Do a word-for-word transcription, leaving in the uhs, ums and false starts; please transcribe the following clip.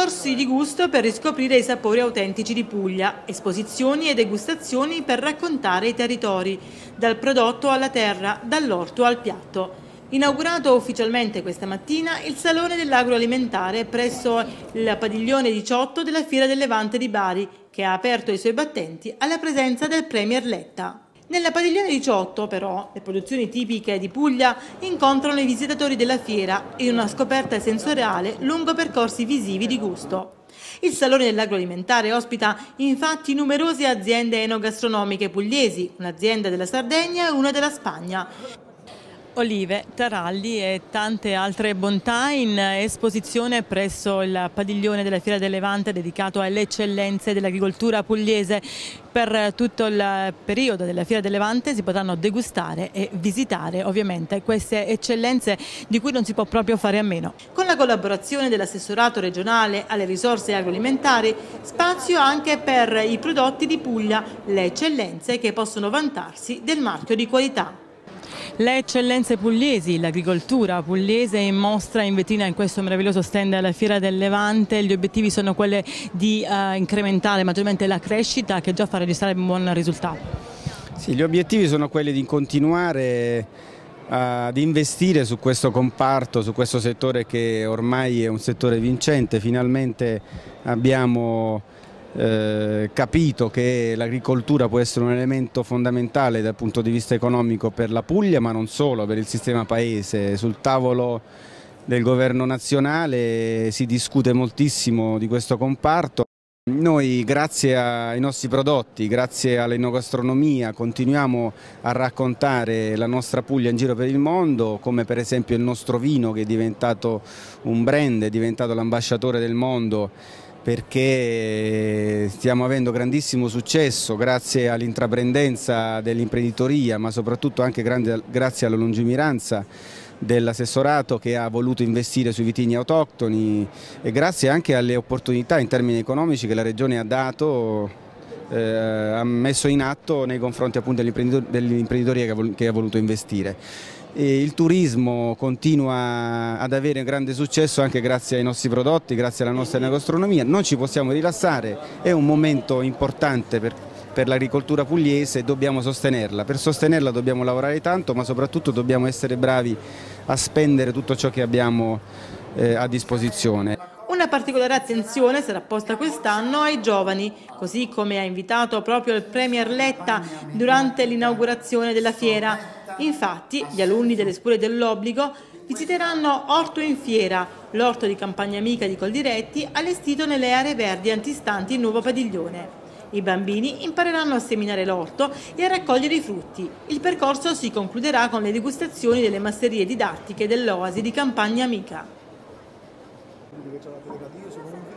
Corsi di gusto per riscoprire i sapori autentici di Puglia, esposizioni e degustazioni per raccontare i territori, dal prodotto alla terra, dall'orto al piatto. Inaugurato ufficialmente questa mattina il Salone dell'Agroalimentare presso il padiglione diciotto della Fiera del Levante di Bari, che ha aperto i suoi battenti alla presenza del Premier Letta. Nella padiglione diciotto, però, le produzioni tipiche di Puglia incontrano i visitatori della fiera in una scoperta sensoriale lungo percorsi visivi di gusto. Il Salone dell'Agroalimentare ospita infatti numerose aziende enogastronomiche pugliesi, un'azienda della Sardegna e una della Spagna. Olive, taralli e tante altre bontà in esposizione presso il padiglione della Fiera del Levante dedicato alle eccellenze dell'agricoltura pugliese. Per tutto il periodo della Fiera del Levante si potranno degustare e visitare ovviamente queste eccellenze di cui non si può proprio fare a meno. Con la collaborazione dell'assessorato regionale alle risorse agroalimentari, spazio anche per i prodotti di Puglia, le eccellenze che possono vantarsi del marchio di qualità. Le eccellenze pugliesi, l'agricoltura pugliese in mostra in vetrina in questo meraviglioso stand alla Fiera del Levante. Gli obiettivi sono quelli di uh, incrementare maggiormente la crescita, che già fa registrare un buon risultato. Sì, gli obiettivi sono quelli di continuare ad investire su questo comparto, su questo settore che ormai è un settore vincente. Finalmente abbiamo Eh, capito che l'agricoltura può essere un elemento fondamentale dal punto di vista economico per la Puglia, ma non solo, per il sistema paese. Sul tavolo del governo nazionale si discute moltissimo di questo comparto. Noi, grazie ai nostri prodotti, grazie all'enogastronomia, continuiamo a raccontare la nostra Puglia in giro per il mondo, come per esempio il nostro vino, che è diventato un brand, è diventato l'ambasciatore del mondo, perché stiamo avendo grandissimo successo grazie all'intraprendenza dell'imprenditoria, ma soprattutto anche grande, grazie alla lungimiranza dell'assessorato che ha voluto investire sui vitigni autoctoni, e grazie anche alle opportunità in termini economici che la Regione ha dato, eh, ha messo in atto nei confronti appunto dell'imprenditoria che ha voluto investire. E il turismo continua ad avere grande successo anche grazie ai nostri prodotti, grazie alla nostra enogastronomia. Non ci possiamo rilassare, è un momento importante per, per l'agricoltura pugliese e dobbiamo sostenerla. Per sostenerla dobbiamo lavorare tanto, ma soprattutto dobbiamo essere bravi a spendere tutto ciò che abbiamo eh, a disposizione. Una particolare attenzione sarà posta quest'anno ai giovani, così come ha invitato proprio il Premier Letta durante l'inaugurazione della fiera. Infatti, gli alunni delle scuole dell'obbligo visiteranno Orto in Fiera, l'orto di Campagna Amica di Coldiretti, allestito nelle aree verdi antistanti il nuovo padiglione. I bambini impareranno a seminare l'orto e a raccogliere i frutti. Il percorso si concluderà con le degustazioni delle masserie didattiche dell'Oasi di Campagna Amica.